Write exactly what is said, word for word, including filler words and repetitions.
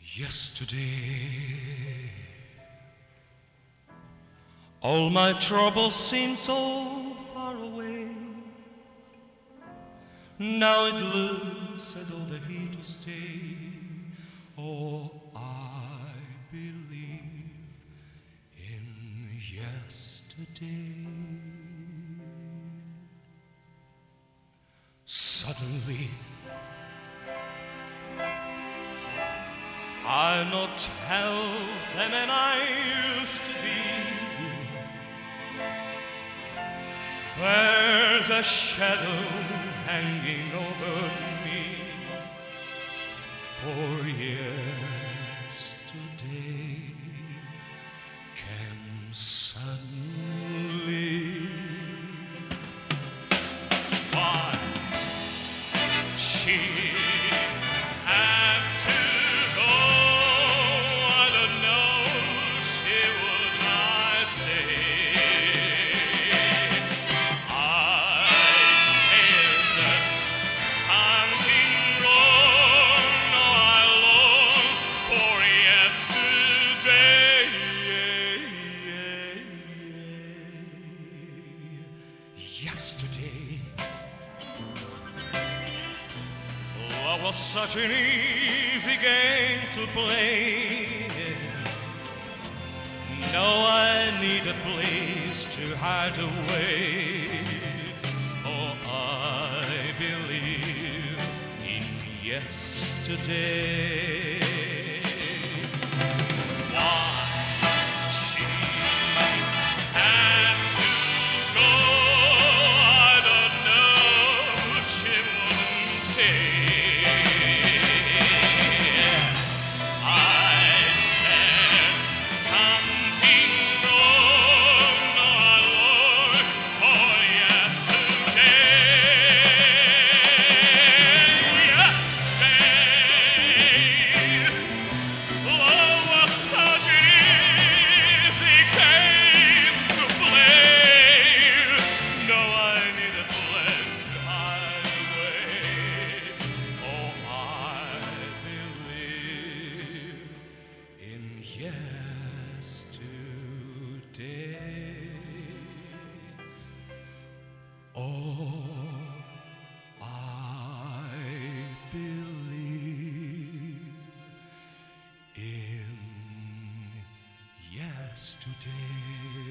Yesterday, all my troubles seem so far away. Now it looks as though they're here to stay. Oh, I believe in yesterday. Suddenly, I'm not healthy than I used to be. There's a shadow hanging over me. For yesterday came suddenly. Why she had to go, I don't know, she would not say. I said that something wrong, no, I long for yesterday. Yesterday, love was such an easy game to play. Now I need a place to hide away. Oh, I believe in yesterday. Why she had to go, I don't know, she wouldn't say. I said something wrong, no, I long for yesterday. Yesterday, love was such an easy game to play. Now I need a place to hide away. Oh, I believe in yesterday. Oh, I believe in yesterday.